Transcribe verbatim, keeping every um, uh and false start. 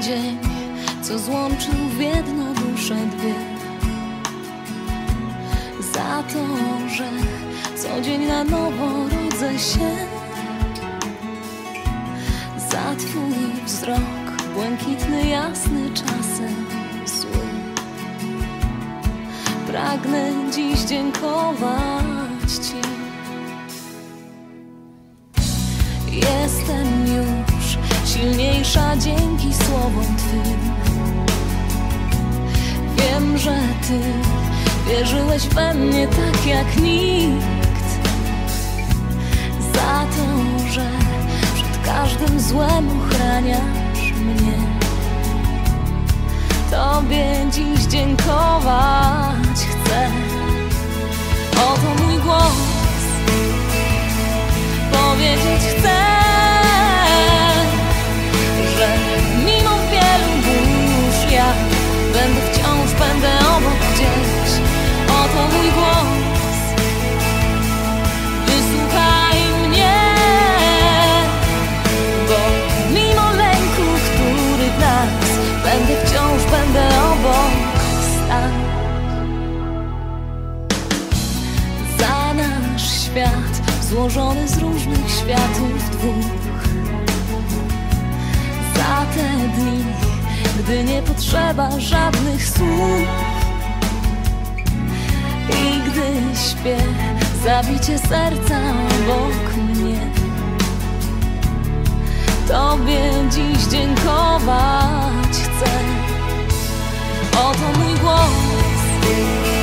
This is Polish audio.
dzień, co złączył w jedno dusze dwie. Za to, że co dzień na nowo rodzę się. Za twój wzrok, błękitny, jasny, czasem zły. Pragnę dziś dziękować ci. Jestem już silniejsza dzięki słowom twym. Wiem, że ty wierzyłeś we mnie tak jak nikt. Za to, że przed każdym złem ochraniasz mnie. Tobie dziś dziękować chcę. Oto mój głos, powiedzieć chcę, że mimo wielu burz ja będę wciąż, będę obok gdzieś. Oto mój głos, wysłuchaj mnie, bo mimo lęku, który w nas, będę wciąż, będę obok stał. Za nasz świat złożony z różnych światów dwóch. Za te dni, gdy nie potrzeba żadnych słów. I gdy śpię, zabicie serca obok mnie. Tobie dziś dziękować chcę. Oto mój głos,